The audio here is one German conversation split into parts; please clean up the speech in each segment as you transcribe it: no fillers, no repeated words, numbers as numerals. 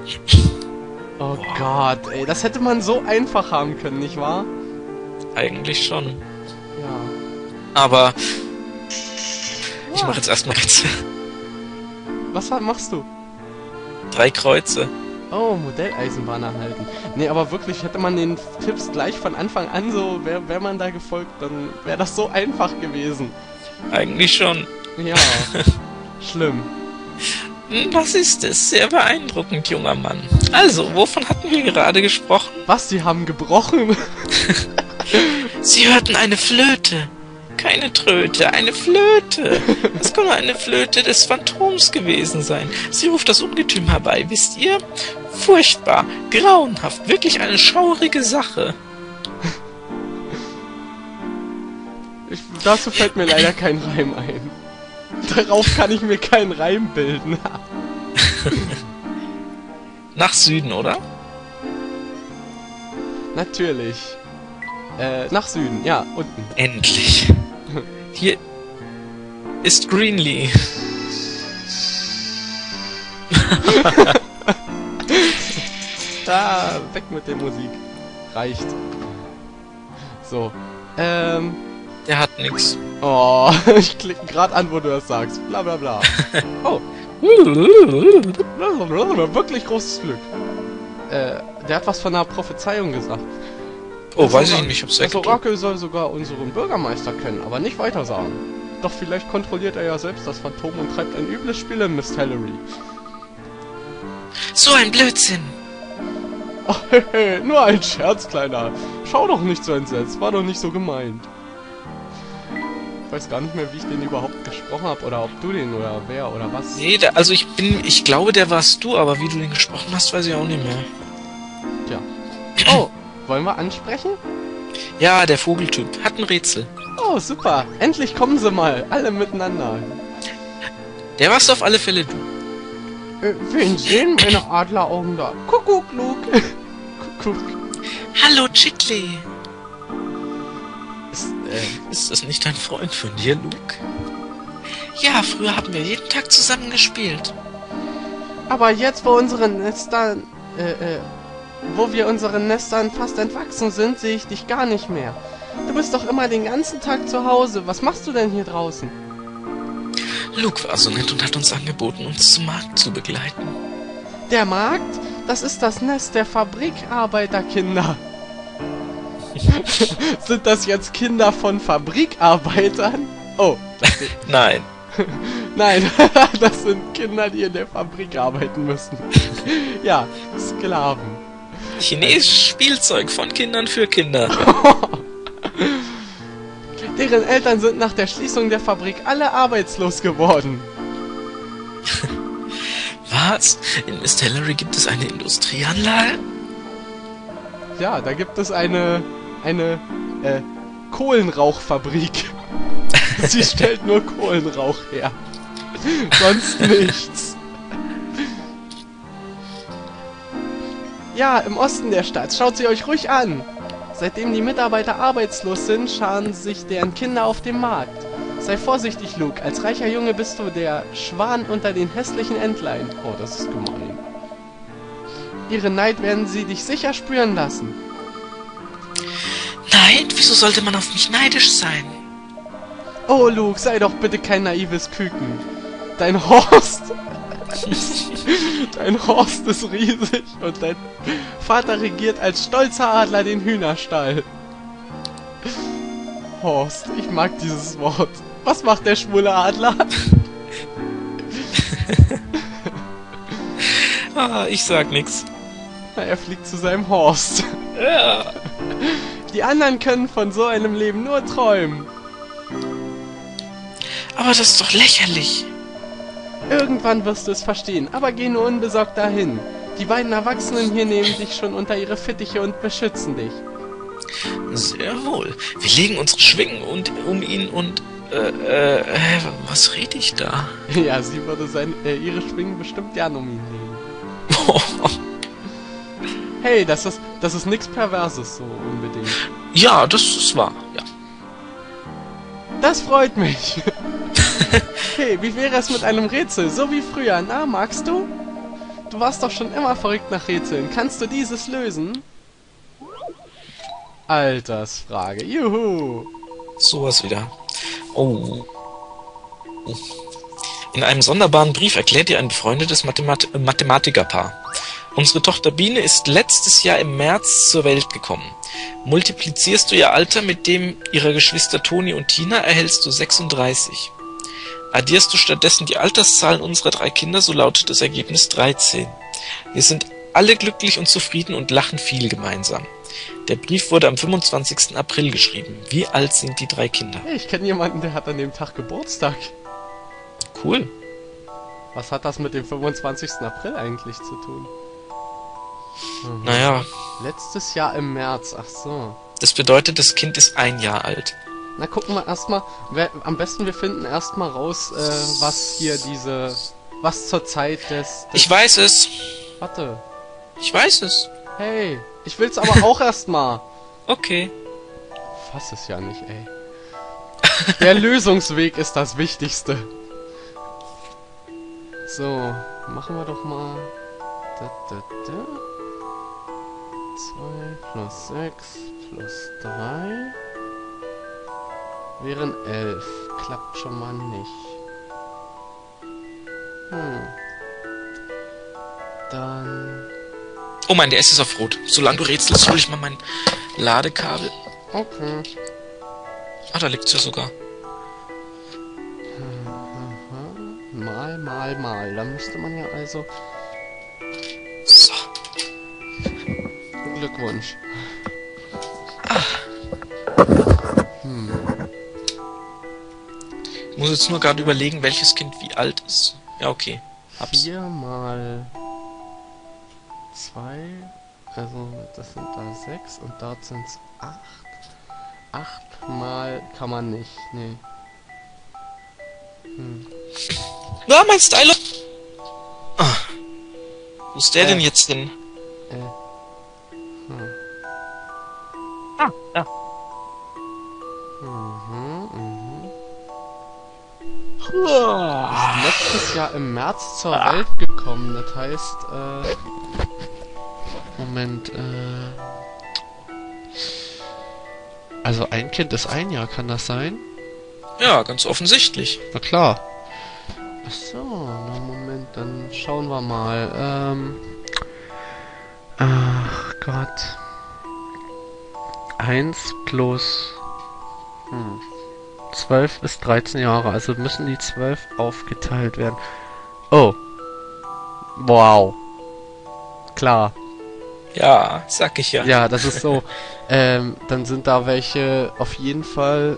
Oh Gott, ey, das hätte man so einfach haben können, nicht wahr? Eigentlich schon. Ja. Aber ich mache jetzt erstmal Was machst du? 3 Kreuze. Oh, Modelleisenbahn erhalten. Nee, aber wirklich, hätte man den Tipps gleich von Anfang an so, wäre man da gefolgt, dann wäre das so einfach gewesen. Eigentlich schon. Ja, schlimm. Das ist es. Sehr beeindruckend, junger Mann. Also, wovon hatten wir gerade gesprochen? Was, die haben gebrochen? Sie hörten eine Flöte. Keine Tröte, eine Flöte. Es kann nur eine Flöte des Phantoms gewesen sein. Sie ruft das Ungetüm herbei, wisst ihr? Furchtbar, grauenhaft, wirklich eine schaurige Sache. Dazu fällt mir leider kein Reim ein. Darauf kann ich mir keinen Reim bilden. Nach Süden, oder? Natürlich. Nach Süden, ja, unten. Endlich. Hier ist Greenlee. Da, weg mit der Musik. Reicht. So. Der hat nix. Oh, ich klicke gerade an, wo du das sagst. Bla bla bla. Oh. Wirklich großes Glück. Der hat was von einer Prophezeiung gesagt. Oh, weiß ich nicht, ich hab's Das weggedrückt. Orakel soll sogar unseren Bürgermeister kennen, aber nicht weiter sagen. Doch vielleicht kontrolliert er ja selbst das Phantom und treibt ein übles Spiel in Miss Hillary. So ein Blödsinn. Ach, hehe, nur ein Scherz, Kleiner. Schau doch nicht so entsetzt, war doch nicht so gemeint. Ich weiß gar nicht mehr, wie ich den überhaupt gesprochen habe, oder ob du den, oder wer, oder was. Nee, ich glaube, der warst du, aber wie du den gesprochen hast, weiß ich auch nicht mehr. Tja. Oh, wollen wir ansprechen? Ja, der Vogeltyp. Hat ein Rätsel. Oh, super. Endlich kommen sie mal. Alle miteinander. Der warst auf alle Fälle du. Wen sehen meine Adleraugen da? Kuckuck, Luke. Kuckuck. Hallo, Chitley. Ist das nicht ein Freund von dir, Luke? Ja, früher haben wir jeden Tag zusammen gespielt. Aber jetzt, wo unseren Nestern, wo wir unseren Nestern fast entwachsen sind, sehe ich dich gar nicht mehr. Du bist doch immer den ganzen Tag zu Hause. Was machst du denn hier draußen? Luke war so nett und hat uns angeboten, uns zum Markt zu begleiten. Der Markt? Das ist das Nest der Fabrikarbeiterkinder. Sind das jetzt Kinder von Fabrikarbeitern? Oh. Nein. Nein, das sind Kinder, die in der Fabrik arbeiten müssen. Ja, Sklaven. Chinesisches Spielzeug von Kindern für Kinder. Deren Eltern sind nach der Schließung der Fabrik alle arbeitslos geworden. Was? In Miss Hillary gibt es eine Industrieanlage? Ja, da gibt es eine Kohlenrauchfabrik. Sie stellt nur Kohlenrauch her. Sonst nichts. Ja, im Osten der Stadt. Schaut sie euch ruhig an. Seitdem die Mitarbeiter arbeitslos sind, scharen sich deren Kinder auf dem Markt. Sei vorsichtig, Luke. Als reicher Junge bist du der Schwan unter den hässlichen Entlein. Oh, das ist gemein. Ihre Neid werden sie dich sicher spüren lassen. Nein, wieso sollte man auf mich neidisch sein? Oh, Luke, sei doch bitte kein naives Küken. Dein Horst... Dein Horst ist riesig und dein Vater regiert als stolzer Adler den Hühnerstall. Horst, ich mag dieses Wort. Was macht der schwule Adler? Ich sag nix. Na, er fliegt zu seinem Horst. Ja. Die anderen können von so einem Leben nur träumen. Aber das ist doch lächerlich. Irgendwann wirst du es verstehen, aber geh nur unbesorgt dahin. Die beiden Erwachsenen hier nehmen dich schon unter ihre Fittiche und beschützen dich. Sehr wohl. Wir legen unsere Schwingen um ihn und... was rede ich da? Ja, sie würde ihre Schwingen bestimmt gern um ihn legen. Hey, das ist nichts Perverses so unbedingt. Ja, das ist wahr, ja. Das freut mich. Hey, wie wäre es mit einem Rätsel, so wie früher, na, magst du? du warst doch schon immer verrückt nach Rätseln. Kannst du dieses lösen? Altersfrage. Juhu. Sowas wieder. Oh. In einem sonderbaren Brief erklärt ihr ein befreundetes Mathematikerpaar: Unsere Tochter Biene ist letztes Jahr im März zur Welt gekommen. Multiplizierst du ihr Alter mit dem ihrer Geschwister Toni und Tina, erhältst du 36. Addierst du stattdessen die Alterszahlen unserer 3 Kinder, so lautet das Ergebnis 13. Wir sind alle glücklich und zufrieden und lachen viel gemeinsam. Der Brief wurde am 25. April geschrieben. Wie alt sind die 3 Kinder? Hey, ich kenne jemanden, der hat an dem Tag Geburtstag. Cool. Was hat das mit dem 25. April eigentlich zu tun? Naja, Letztes Jahr im März, ach so. das bedeutet, das Kind ist 1 Jahr alt. Na, gucken wir erstmal. Am besten wir finden erstmal raus, was hier was zur Zeit des... Ich weiß es. Warte. Ich weiß es. Hey, ich will's aber auch erstmal. Okay. Fass es ja nicht, ey. Der Lösungsweg ist das Wichtigste. So, machen wir doch mal... 2 plus 6 plus 3 wären 11. Klappt schon mal nicht. Dann... Oh mein, der S ist auf Rot. Solange du rätselst, hole ich mal mein Ladekabel. Okay. Ah, da liegt's ja sogar. Mal. Da müsste man ja also... So. Glückwunsch. Ich muss jetzt nur gerade überlegen, welches Kind wie alt ist. Ja, okay. Hab's. 4 mal 2, also das sind da 6 und dort sind es 8. 8 mal kann man nicht, nee. Na, mein Stylo! Ah. Wo ist der denn jetzt hin? Ah, ja. Ist letztes Jahr im März zur Welt gekommen, das heißt, Moment, also ein Kind ist 1 Jahr, kann das sein? Ja, ganz offensichtlich. Na klar. Ach so, na Moment, dann schauen wir mal. Ach Gott. 1 plus 12 ist 13 Jahre, also müssen die 12 aufgeteilt werden. Oh. Wow. Klar. Ja, sag ich ja. Ja, das ist so. Dann sind da welche auf jeden Fall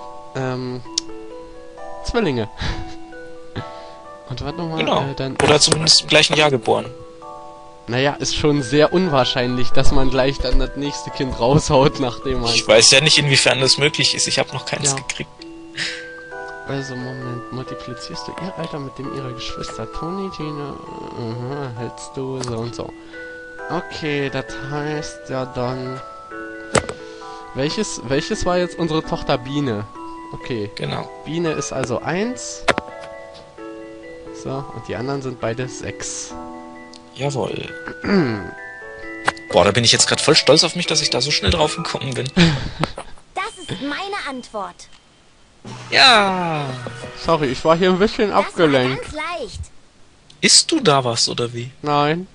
Zwillinge. Und warte nochmal, Genau. dann... Oder zumindest im gleichen Jahr geboren. Naja, ist schon sehr unwahrscheinlich, dass man gleich dann das nächste Kind raushaut, nachdem man... Ich weiß ja nicht, inwiefern das möglich ist. Ich habe noch keines Ja. gekriegt. Also, Moment, multiplizierst du ihr Alter mit dem ihrer Geschwister Toni, Tina... hältst du so und so. Okay, das heißt ja dann... Welches war jetzt unsere Tochter Biene? Okay. Genau. Biene ist also 1. So, und die anderen sind beide 6. Jawohl. Boah, da bin ich jetzt gerade voll stolz auf mich, dass ich da so schnell drauf gekommen bin. Das ist meine Antwort. Ja. Sorry, ich war hier ein bisschen Das war abgelenkt. ganz leicht. Isst du da was, oder wie? Nein.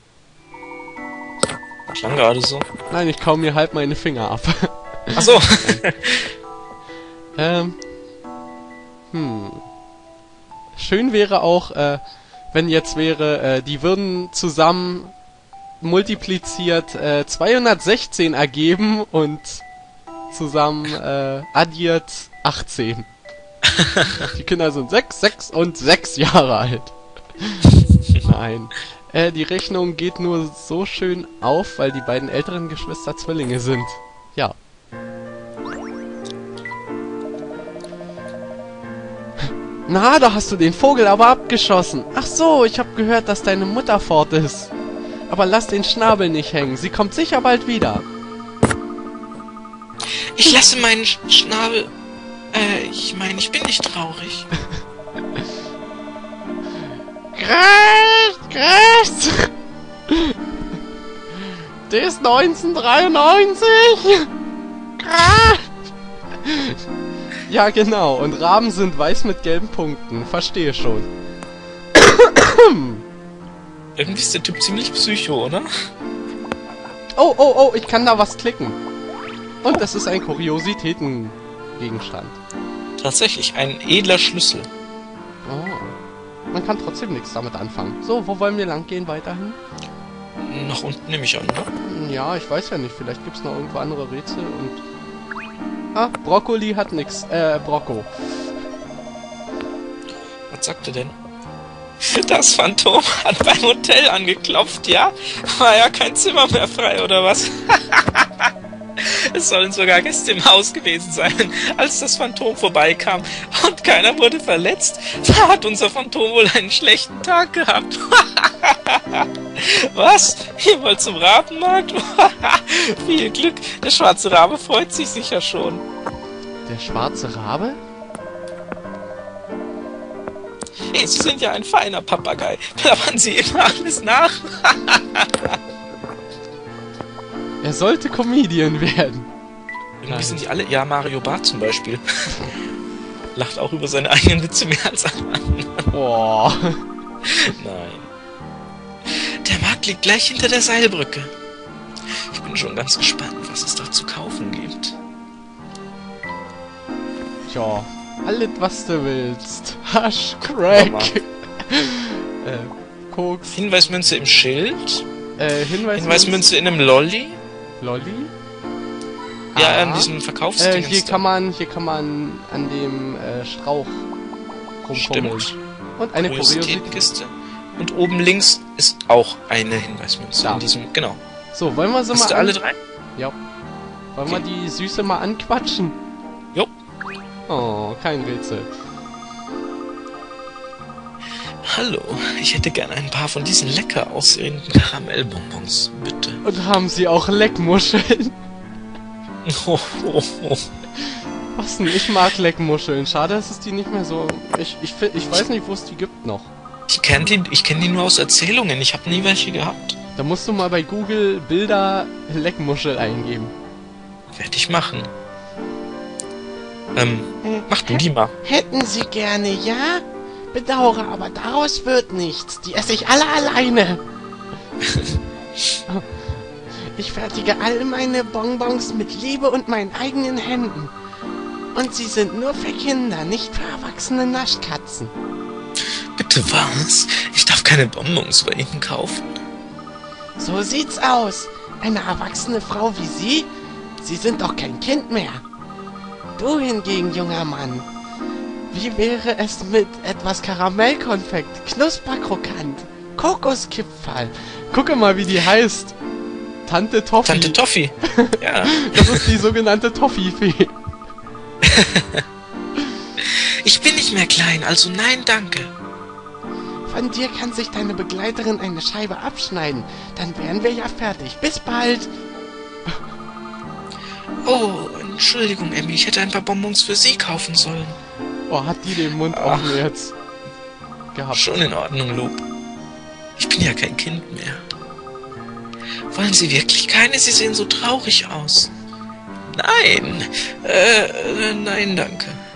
Klang gerade so. Nein, ich kau mir halb meine Finger ab. Ach so. Schön wäre auch, wenn jetzt wäre, die würden zusammen multipliziert 216 ergeben und zusammen addiert 18. Die Kinder sind 6 und 6 Jahre alt. Nein. Die Rechnung geht nur so schön auf, weil die beiden älteren Geschwister Zwillinge sind. Ja. Na, da hast du den Vogel aber abgeschossen. Ach so, ich hab gehört, dass deine Mutter fort ist. Aber lass den Schnabel nicht hängen. Sie kommt sicher bald wieder. Ich lasse meinen Schnabel... ich meine, ich bin nicht traurig. Chris! Der ist 1993! Ja, genau. Und Raben sind weiß mit gelben Punkten. Verstehe schon. Irgendwie ist der Typ ziemlich psycho, oder? Oh, oh, oh, ich kann da was klicken. Und das ist ein Kuriositätengegenstand. Tatsächlich, ein edler Schlüssel. Oh. Man kann trotzdem nichts damit anfangen. So, wo wollen wir lang gehen weiterhin? Nach unten nehme ich an, ne? Ja, ich weiß ja nicht. Vielleicht gibt's noch irgendwo andere Rätsel und... Ah, Brokkoli hat nix. Brocco. Was sagt er denn? Das Phantom hat beim Hotel angeklopft, ja? War ja kein Zimmer mehr frei, oder was? Es sollen sogar Gäste im Haus gewesen sein, als das Phantom vorbeikam. Und keiner wurde verletzt. Da hat unser Phantom wohl einen schlechten Tag gehabt. Was? Ihr wollt zum Rabenmarkt? Viel Glück. Der schwarze Rabe freut sich sicher schon. Der schwarze Rabe? Hey, Sie sind ja ein feiner Papagei. Plappern Sie immer alles nach. Er sollte Comedian werden. Irgendwie sind die alle... Ja, Mario Barth zum Beispiel. Lacht auch über seine eigenen Witze mehr als alle anderen. Boah. Nein. Der Markt liegt gleich hinter der Seilbrücke. Ich bin schon ganz gespannt, was es da zu kaufen gibt. Tja, alles was du willst. Hasch, Crack. Koks. Hinweismünze im Schild. Hinweismünze in einem Lolli. Lolli? Ja, Ah. an diesem Verkaufsding. Hier kann man an dem Strauch rumfummeln. Stimmt. Und eine Kuriosität. Kuriositätenkiste. Und oben links ist auch eine Hinweismünze. Da. In diesem, genau. So, wollen wir sie Hast mal du alle drei? Ja. Wollen wir die Süße mal anquatschen? Jo. Oh, kein Rätsel. Hallo, ich hätte gern ein paar von diesen lecker aussehenden Karamellbonbons, bitte. Und haben sie auch Leckmuscheln? Oh, oh, oh. Was denn? Ich mag Leckmuscheln. Schade, dass es die nicht mehr so... Ich weiß nicht, wo es die gibt noch. Ich kenn die nur aus Erzählungen. Ich habe nie welche gehabt. Da musst du mal bei Google Bilder Leckmuschel eingeben. Werde ich machen. Mach du die mal. Hätten Sie gerne, ja? Bedauere, aber daraus wird nichts. Die esse ich alle alleine. Ich fertige all meine Bonbons mit Liebe und meinen eigenen Händen. Und sie sind nur für Kinder, nicht für erwachsene Naschkatzen. Bitte was? Ich darf keine Bonbons bei Ihnen kaufen. So sieht's aus. Eine erwachsene Frau wie Sie? Sie sind doch kein Kind mehr. Du hingegen, junger Mann. Wie wäre es mit etwas Karamellkonfekt, Knusperkrokant, Kokoskipferl? Gucke mal, wie die heißt. Tante Toffee. Tante Toffee. Ja. Das ist die sogenannte Toffee-Fee. Ich bin nicht mehr klein, also nein, danke. Von dir kann sich deine Begleiterin eine Scheibe abschneiden. Dann wären wir ja fertig. Bis bald. Oh, Entschuldigung, Emmy, ich hätte ein paar Bonbons für Sie kaufen sollen. Oh, hat die den Mund offen jetzt gehabt. Schon in Ordnung, Lob. Ich bin ja kein Kind mehr. Wollen Sie wirklich keine? Sie sehen so traurig aus. Nein. Nein, danke.